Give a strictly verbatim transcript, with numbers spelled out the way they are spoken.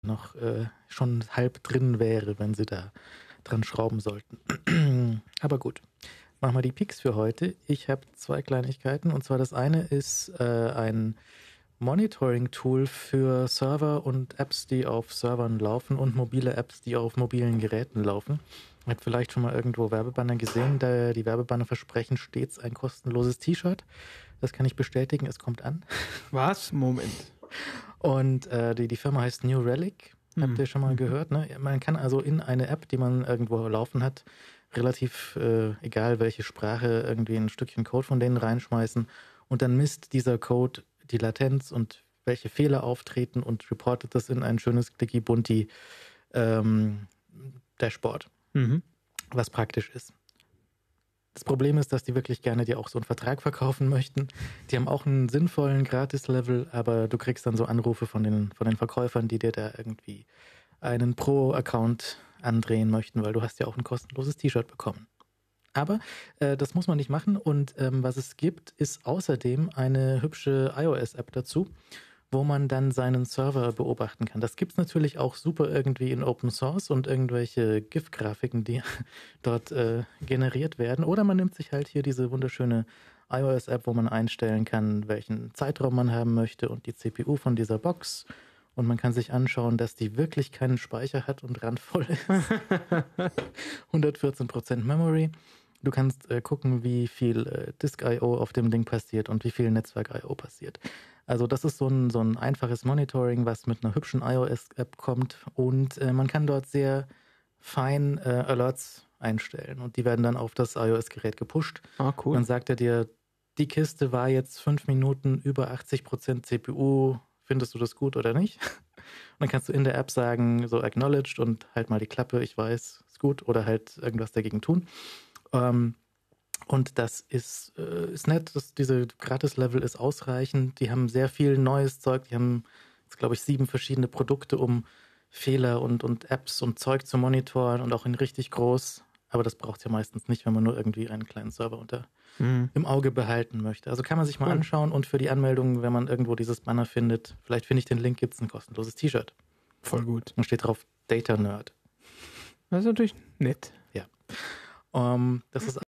noch äh, schon halb drin wäre, wenn sie da dran schrauben sollten. Aber gut, machen wir die Picks für heute. Ich habe zwei Kleinigkeiten, und zwar das eine ist äh, ein Monitoring-Tool für Server und Apps, die auf Servern laufen, und mobile Apps, die auf mobilen Geräten laufen. Ihr habt vielleicht schon mal irgendwo Werbebanner gesehen. Da die Werbebanner versprechen stets ein kostenloses T-Shirt. Das kann ich bestätigen, es kommt an. Was? Moment. Und äh, die, die Firma heißt New Relic. Habt Hm. ihr schon mal gehört? Ne? Man kann also in eine App, die man irgendwo laufen hat, relativ, äh, egal welche Sprache, irgendwie ein Stückchen Code von denen reinschmeißen, und dann misst dieser Code die Latenz und welche Fehler auftreten und reportet das in ein schönes Clicky-Bunti ähm, Dashboard, Mhm. was praktisch ist. Das Problem ist, dass die wirklich gerne dir auch so einen Vertrag verkaufen möchten. Die haben auch einen sinnvollen Gratis-Level, aber du kriegst dann so Anrufe von den, von den Verkäufern, die dir da irgendwie einen Pro-Account andrehen möchten, weil du hast ja auch ein kostenloses T-Shirt bekommen. Aber äh, das muss man nicht machen, und ähm, was es gibt, ist außerdem eine hübsche iOS-App dazu, wo man dann seinen Server beobachten kann. Das gibt's natürlich auch super irgendwie in Open Source und irgendwelche GIF-Grafiken, die dort äh, generiert werden. Oder man nimmt sich halt hier diese wunderschöne iOS-App, wo man einstellen kann, welchen Zeitraum man haben möchte und die C P U von dieser Box. Und man kann sich anschauen, dass die wirklich keinen Speicher hat und randvoll ist. hundertvierzehn Prozent Memory. Du kannst äh, gucken, wie viel äh, Disk I O auf dem Ding passiert und wie viel Netzwerk I O passiert. Also das ist so ein, so ein einfaches Monitoring, was mit einer hübschen iOS-App kommt, und äh, man kann dort sehr fein äh, Alerts einstellen, und die werden dann auf das iOS-Gerät gepusht. Ah, cool. Dann sagt er dir, die Kiste war jetzt fünf Minuten über achtzig Prozent C P U, findest du das gut oder nicht? Und dann kannst du in der App sagen, so acknowledged und halt mal die Klappe, ich weiß, ist gut, oder halt irgendwas dagegen tun. Ähm, und das ist, äh, ist nett, das, diese Gratis-Level ist ausreichend. Die haben sehr viel neues Zeug. Die haben jetzt, glaube ich, sieben verschiedene Produkte, um Fehler und, und Apps und Zeug zu monitoren, und auch in richtig groß. Aber das braucht es ja meistens nicht, wenn man nur irgendwie einen kleinen Server unter Mhm. im Auge behalten möchte. Also kann man sich mal Cool. anschauen, und für die Anmeldung, wenn man irgendwo dieses Banner findet, vielleicht finde ich den Link, gibt es ein kostenloses T-Shirt. Voll gut. Und steht drauf Data Nerd. Das ist natürlich nett. Ja. Um, das ist